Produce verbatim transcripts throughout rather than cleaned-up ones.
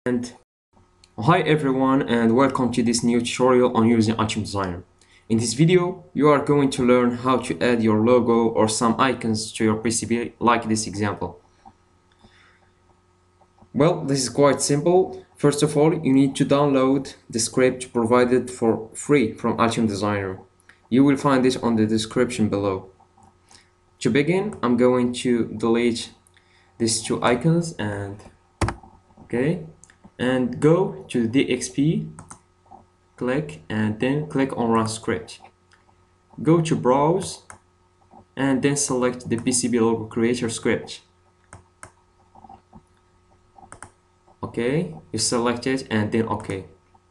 And hi everyone, and welcome to this new tutorial on using Altium Designer. In this video, you are going to learn how to add your logo or some icons to your P C B, like this example. Well, this is quite simple. First of all, you need to download the script provided for free from Altium Designer. You will find it on the description below. To begin, I'm going to delete these two icons and okay, and go to D X P, click, and then click on Run Script. Go to Browse and then select the P C B logo creator script. Okay, you select it and then OK.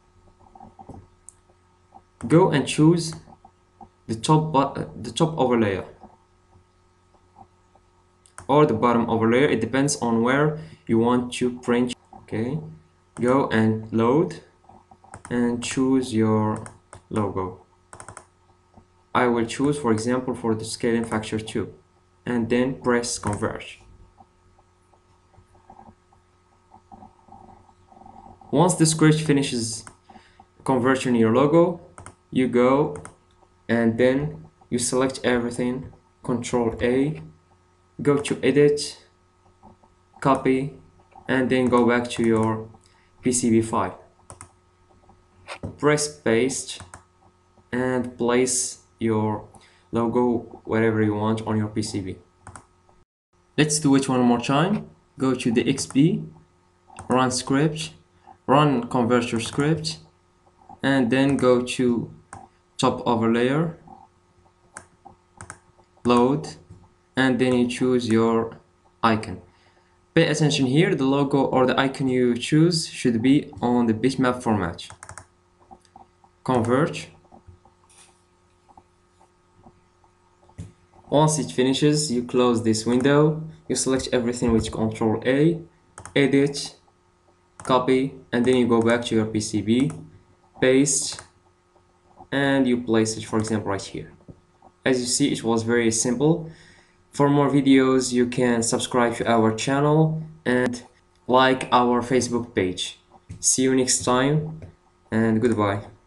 Go and choose the top but the top overlay or the bottom overlay. It depends on where you want to print. Okay, go and load and choose your logo. I will choose, for example, for the scaling factor two, and then press convert. Once the script finishes converting your logo, you go and then you select everything, control A, go to edit, copy, and then go back to your P C B file. Press paste and place your logo wherever you want on your P C B. Let's do it one more time. Go to the X P, run script, run converter script, and then go to top overlayer, load, and then you choose your icon. Pay attention here, the logo or the icon you choose should be on the bitmap format. Convert. Once it finishes, you close this window, you select everything with control A, edit, copy, and then you go back to your P C B, paste, and you place it, for example, right here. As you see, it was very simple. For more videos, you can subscribe to our channel and like our Facebook page. See you next time, and goodbye.